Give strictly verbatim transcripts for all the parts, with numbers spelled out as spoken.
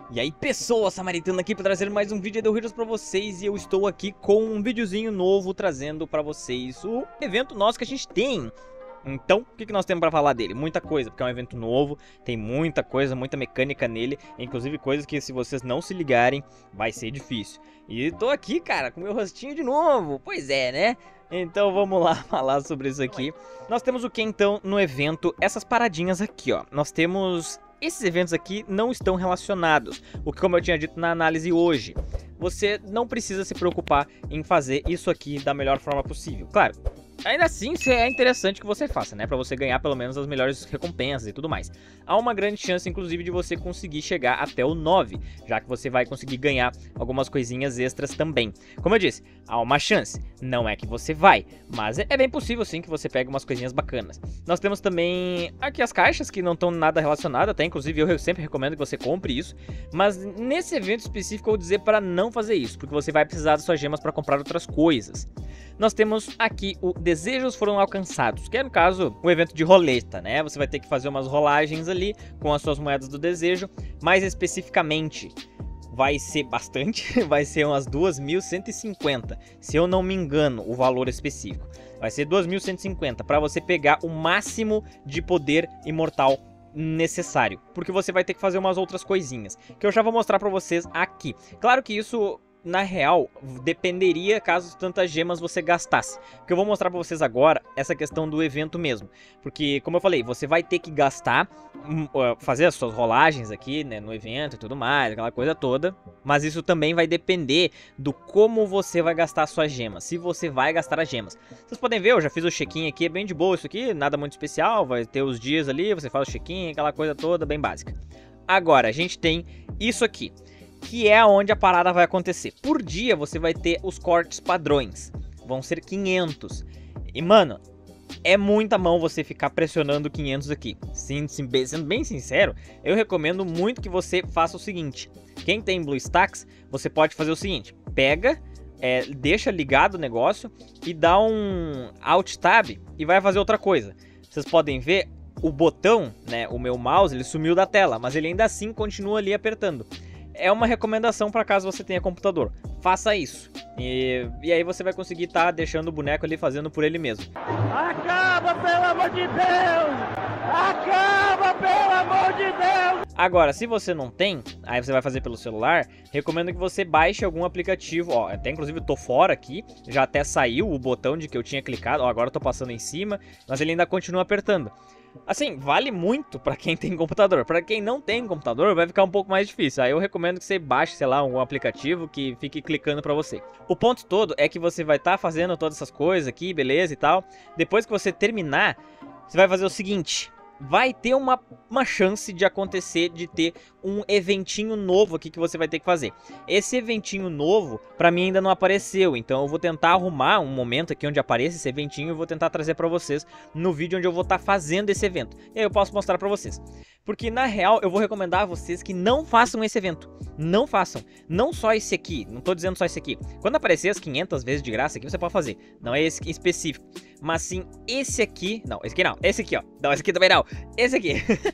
E aí pessoal, Samaritano aqui para trazer mais um vídeo do Heroes para vocês. E eu estou aqui com um videozinho novo trazendo para vocês o evento nosso que a gente tem. Então, o que, que nós temos para falar dele? Muita coisa, porque é um evento novo, tem muita coisa, muita mecânica nele. Inclusive coisas que se vocês não se ligarem, vai ser difícil. E tô aqui, cara, com meu rostinho de novo. Pois é, né? Então vamos lá falar sobre isso aqui. Nós temos o que então no evento? Essas paradinhas aqui, ó. Nós temos... Esses eventos aqui não estão relacionados, o que, como eu tinha dito na análise hoje, você não precisa se preocupar em fazer isso aqui da melhor forma possível. Claro, ainda assim é interessante que você faça, né, para você ganhar pelo menos as melhores recompensas e tudo mais. Há uma grande chance, inclusive, de você conseguir chegar até o nove, já que você vai conseguir ganhar algumas coisinhas extras também. Como eu disse, há uma chance, não é que você vai, mas é bem possível sim que você pegue umas coisinhas bacanas. Nós temos também aqui as caixas que não estão nada relacionadas, até inclusive eu sempre recomendo que você compre isso, mas nesse evento específico eu vou dizer para não fazer isso, porque você vai precisar das suas gemas para comprar outras coisas. Nós temos aqui o Desejos Foram Alcançados, que é no caso o evento de roleta, né? Você vai ter que fazer umas rolagens ali com as suas moedas do desejo, mais especificamente vai ser bastante, vai ser umas duas mil cento e cinquenta, se eu não me engano o valor específico. Vai ser duas mil cento e cinquenta para você pegar o máximo de poder imortal necessário, porque você vai ter que fazer umas outras coisinhas, que eu já vou mostrar para vocês aqui. Claro que isso... na real, dependeria caso tantas gemas você gastasse. Porque eu vou mostrar pra vocês agora essa questão do evento mesmo. Porque, como eu falei, você vai ter que gastar, fazer as suas rolagens aqui, né, no evento e tudo mais, aquela coisa toda. Mas isso também vai depender do como você vai gastar as suas gemas, se você vai gastar as gemas. Vocês podem ver, eu já fiz o check-in aqui, é bem de boa isso aqui, nada muito especial. Vai ter os dias ali, você faz o check-in, aquela coisa toda, bem básica. Agora, a gente tem isso aqui, que é onde a parada vai acontecer. Por dia você vai ter os cortes padrões, vão ser quinhentos. E mano, é muita mão você ficar pressionando quinhentos aqui. Sim, sim, sendo bem sincero, eu recomendo muito que você faça o seguinte. Quem tem BlueStacks, você pode fazer o seguinte. Pega, é, deixa ligado o negócio e dá um Alt Tab e vai fazer outra coisa. Vocês podem ver, o botão, né, o meu mouse, ele sumiu da tela, mas ele ainda assim continua ali apertando. É uma recomendação para caso você tenha computador. Faça isso. E, e aí você vai conseguir estar tá deixando o boneco ali fazendo por ele mesmo. Acaba, pelo amor de Deus! Acaba, pelo amor de Deus! Agora, se você não tem, aí você vai fazer pelo celular, recomendo que você baixe algum aplicativo. Ó, até inclusive eu tô fora aqui, já até saiu o botão de que eu tinha clicado. Ó, agora eu tô passando em cima, mas ele ainda continua apertando. Assim, vale muito pra quem tem computador. Pra quem não tem computador, vai ficar um pouco mais difícil. Aí eu recomendo que você baixe, sei lá, algum aplicativo que fique clicando pra você. O ponto todo é que você vai estar tá fazendo todas essas coisas aqui, beleza e tal. Depois que você terminar, você vai fazer o seguinte. Vai ter uma, uma chance de acontecer, de ter um eventinho novo aqui que você vai ter que fazer. Esse eventinho novo, pra mim ainda não apareceu, então eu vou tentar arrumar um momento aqui onde apareça esse eventinho e vou tentar trazer pra vocês no vídeo onde eu vou estar fazendo esse evento. E aí eu posso mostrar pra vocês. Porque na real eu vou recomendar a vocês que não façam esse evento. Não façam. Não só esse aqui, não tô dizendo só esse aqui. Quando aparecer as quinhentas vezes de graça aqui, você pode fazer. Não é esse específico. Mas sim esse aqui, não, esse aqui não, esse aqui ó. Não, esse aqui também não. Esse aqui,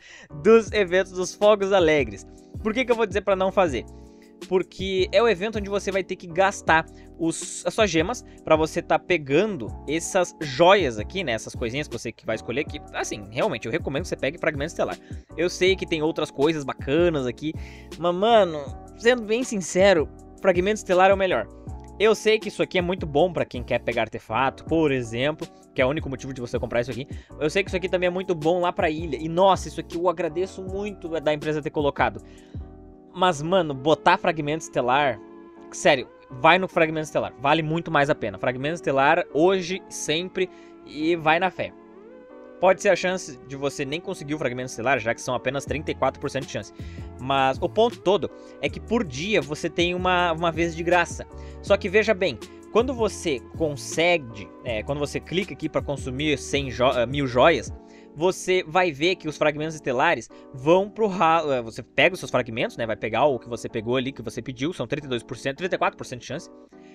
dos eventos dos Fogos Alegres. Por que que eu vou dizer pra não fazer? Porque é o evento onde você vai ter que gastar os, as suas gemas pra você tá pegando essas joias aqui, né? Essas coisinhas que você que vai escolher que, assim, realmente eu recomendo que você pegue Fragmento Estelar. Eu sei que tem outras coisas bacanas aqui, mas mano, sendo bem sincero, Fragmento Estelar é o melhor. Eu sei que isso aqui é muito bom pra quem quer pegar artefato, por exemplo, que é o único motivo de você comprar isso aqui. Eu sei que isso aqui também é muito bom lá pra ilha. E nossa, isso aqui eu agradeço muito da empresa ter colocado. Mas mano, botar Fragmento Estelar, sério, vai no Fragmento Estelar, vale muito mais a pena. Fragmento Estelar hoje, sempre, e vai na fé. Pode ser a chance de você nem conseguir o Fragmento Estelar, já que são apenas trinta e quatro por cento de chance. Mas o ponto todo é que por dia você tem uma, uma vez de graça. Só que veja bem, quando você consegue, é, quando você clica aqui para consumir cem jo mil joias, você vai ver que os fragmentos estelares vão pro ralo. Você pega os seus fragmentos, né? Vai pegar o que você pegou ali, que você pediu, são trinta e dois por cento, trinta e quatro por cento de chance.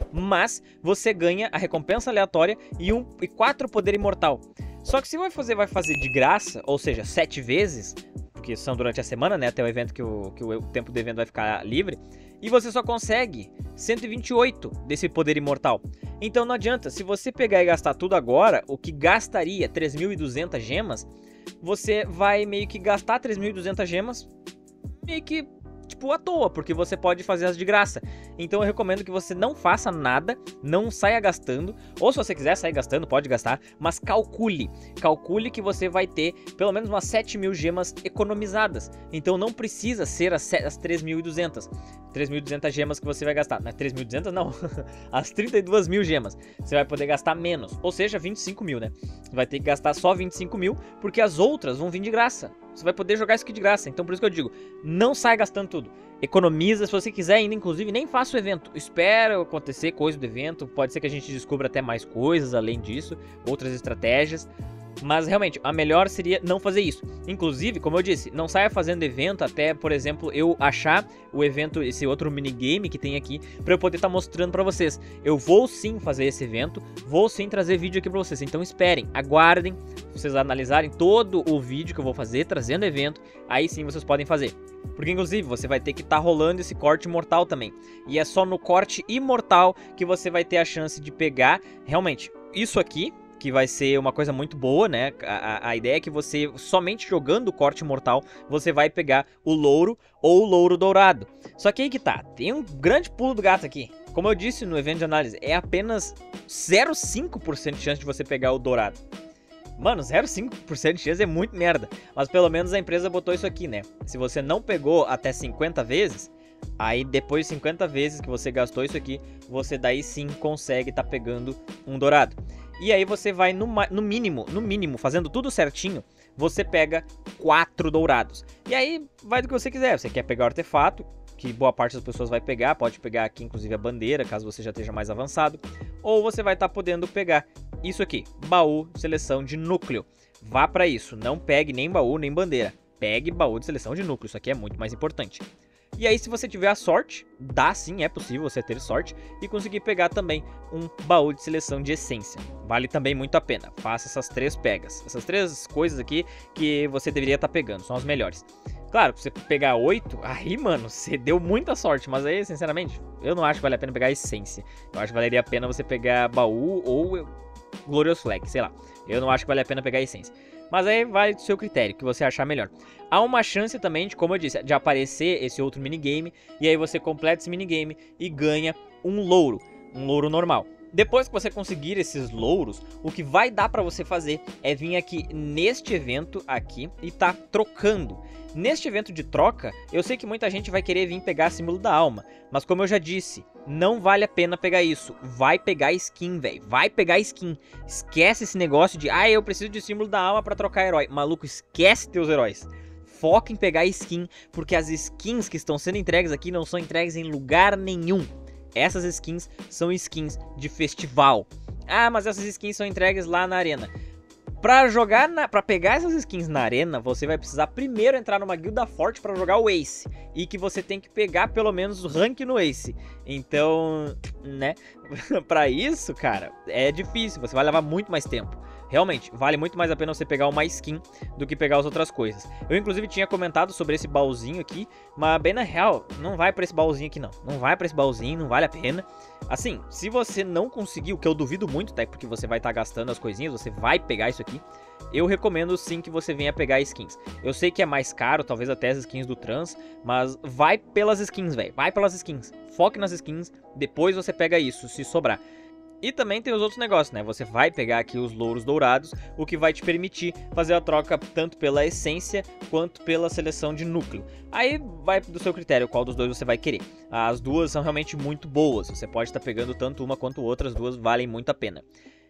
Mas você ganha a recompensa aleatória e, um, e quatro poder imortal. Só que se vai fazer, vai fazer de graça, ou seja, sete vezes, porque porque são durante a semana, né, até o evento que o, que o tempo do evento vai ficar livre, e você só consegue cento e vinte e oito desse poder imortal. Então não adianta, se você pegar e gastar tudo agora, o que gastaria três mil e duzentas gemas, você vai meio que gastar três mil e duzentas gemas meio que tipo à toa, porque você pode fazer as de graça. Então eu recomendo que você não faça nada, não saia gastando, ou se você quiser sair gastando, pode gastar, mas calcule, calcule que você vai ter pelo menos umas sete mil gemas economizadas. Então não precisa ser as, as três mil e duzentas. três mil e duzentas gemas que você vai gastar, não é três mil e duzentas não, as trinta e duas mil gemas, você vai poder gastar menos, ou seja, vinte e cinco mil, né? Você vai ter que gastar só vinte e cinco mil, porque as outras vão vir de graça. Você vai poder jogar isso aqui de graça, então por isso que eu digo, não sai gastando tudo. Economiza, se você quiser ainda, inclusive, nem faça o evento. Espera acontecer coisa do evento, pode ser que a gente descubra até mais coisas além disso, outras estratégias. Mas realmente, a melhor seria não fazer isso. Inclusive, como eu disse, não saia fazendo evento até, por exemplo, eu achar o evento, esse outro minigame que tem aqui, pra eu poder estar tá mostrando pra vocês. Eu vou sim fazer esse evento, vou sim trazer vídeo aqui pra vocês. Então esperem, aguardem, vocês analisarem todo o vídeo que eu vou fazer, trazendo o evento, aí sim vocês podem fazer. Porque inclusive você vai ter que estar tá rolando esse corte imortal também. E é só no corte imortal que você vai ter a chance de pegar, realmente, isso aqui, que vai ser uma coisa muito boa, né? A, a ideia é que você, somente jogando o corte mortal, você vai pegar o louro ou o louro dourado. Só que aí que tá, tem um grande pulo do gato aqui. Como eu disse no evento de análise, é apenas zero vírgula cinco por cento de chance de você pegar o dourado. Mano, zero vírgula cinco por cento de chance é muito merda. Mas pelo menos a empresa botou isso aqui, né? Se você não pegou até cinquenta vezes, aí depois de cinquenta vezes que você gastou isso aqui, você daí sim consegue tá pegando um dourado. E aí você vai no, no mínimo, no mínimo, fazendo tudo certinho, você pega quatro dourados. E aí vai do que você quiser. Você quer pegar o artefato, que boa parte das pessoas vai pegar, pode pegar aqui inclusive a bandeira, caso você já esteja mais avançado. Ou você vai estar tá podendo pegar isso aqui, baú de seleção de núcleo. Vá para isso, não pegue nem baú nem bandeira. Pegue baú de seleção de núcleo, isso aqui é muito mais importante. E aí se você tiver a sorte, dá sim, é possível você ter sorte e conseguir pegar também um baú de seleção de essência. Vale também muito a pena, faça essas três pegas. Essas três coisas aqui que você deveria estar pegando, são as melhores. Claro, se você pegar oito, aí mano, você deu muita sorte, mas aí sinceramente, eu não acho que vale a pena pegar a essência. Eu acho que valeria a pena você pegar baú ou Glorious Flag, sei lá. Eu não acho que vale a pena pegar a essência. Mas aí vai do seu critério, que você achar melhor. Há uma chance também, de, como eu disse, de aparecer esse outro minigame. E aí você completa esse minigame e ganha um louro. Um louro normal. Depois que você conseguir esses louros, o que vai dar pra você fazer é vir aqui neste evento aqui e tá trocando. Neste evento de troca, eu sei que muita gente vai querer vir pegar símbolo da alma. Mas como eu já disse, não vale a pena pegar isso. Vai pegar skin, velho. Vai pegar skin. Esquece esse negócio de, ah, eu preciso de símbolo da alma pra trocar herói. Maluco, esquece teus heróis. Foca em pegar skin, porque as skins que estão sendo entregues aqui não são entregues em lugar nenhum. Essas skins são skins de festival. Ah, mas essas skins são entregues lá na arena. Pra jogar, na, pra pegar essas skins na arena, você vai precisar primeiro entrar numa guilda forte pra jogar o Ace. E que você tem que pegar pelo menos o rank no Ace. Então, né, pra isso, cara, é difícil, você vai levar muito mais tempo. Realmente, vale muito mais a pena você pegar uma skin do que pegar as outras coisas. Eu inclusive tinha comentado sobre esse baúzinho aqui, mas bem na real, não vai pra esse baúzinho aqui não. Não vai pra esse baúzinho, não vale a pena. Assim, se você não conseguir, o que eu duvido muito, tá? Porque você vai estar tá gastando as coisinhas, você vai pegar isso aqui. Eu recomendo sim que você venha pegar skins. Eu sei que é mais caro, talvez até as skins do Trans, mas vai pelas skins, velho. Vai pelas skins. Foque nas skins, depois você pega isso, se sobrar. E também tem os outros negócios, né? Você vai pegar aqui os louros dourados, o que vai te permitir fazer a troca tanto pela essência quanto pela seleção de núcleo. Aí vai do seu critério qual dos dois você vai querer. As duas são realmente muito boas, você pode estar pegando tanto uma quanto outra, as duas valem muito a pena.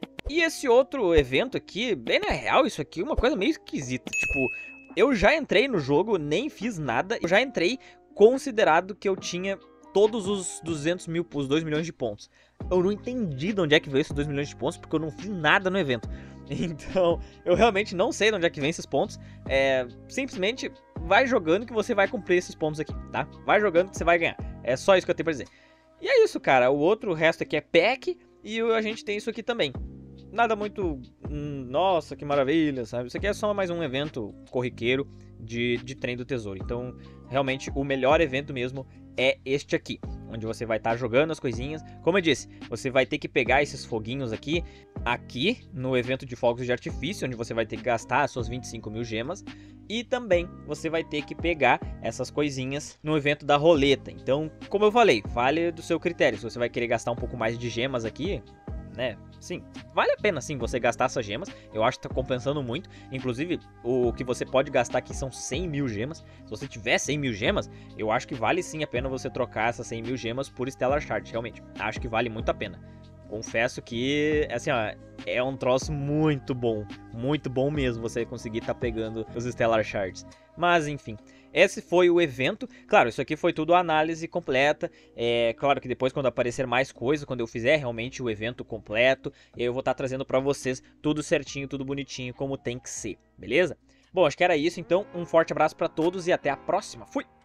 E esse outro evento aqui, bem na real, isso aqui é uma coisa meio esquisita. Tipo, eu já entrei no jogo, nem fiz nada, eu já entrei considerado que eu tinha todos os duzentos mil, os dois milhões de pontos. Eu não entendi de onde é que veio esses dois milhões de pontos, porque eu não fiz nada no evento. Então, eu realmente não sei de onde é que vem esses pontos. É, simplesmente, vai jogando que você vai cumprir esses pontos aqui, tá? Vai jogando que você vai ganhar. É só isso que eu tenho pra dizer. E é isso, cara. O outro, o resto aqui é pack, e a gente tem isso aqui também. Nada muito hum, nossa, que maravilha, sabe? Isso aqui é só mais um evento corriqueiro de, de trem do tesouro. Então, realmente, o melhor evento mesmo é este aqui, onde você vai estar jogando as coisinhas. Como eu disse, você vai ter que pegar esses foguinhos aqui, aqui no evento de fogos de artifício, onde você vai ter que gastar as suas vinte e cinco mil gemas. E também você vai ter que pegar essas coisinhas no evento da roleta. Então, como eu falei, vale do seu critério. Se você vai querer gastar um pouco mais de gemas aqui, né? Sim, vale a pena sim você gastar essas gemas. Eu acho que tá compensando muito. Inclusive, o que você pode gastar aqui são cem mil gemas. Se você tiver cem mil gemas, eu acho que vale sim a pena você trocar essas cem mil gemas por Stellar Shard. Realmente, acho que vale muito a pena. Confesso que, assim, ó, é um troço muito bom. Muito bom mesmo você conseguir tá pegando os Stellar Shards. Mas, enfim, esse foi o evento. Claro, isso aqui foi tudo análise completa. É claro que depois, quando aparecer mais coisa, quando eu fizer realmente o evento completo, eu vou estar trazendo pra vocês tudo certinho, tudo bonitinho, como tem que ser, beleza? Bom, acho que era isso, então. Um forte abraço pra todos e até a próxima. Fui!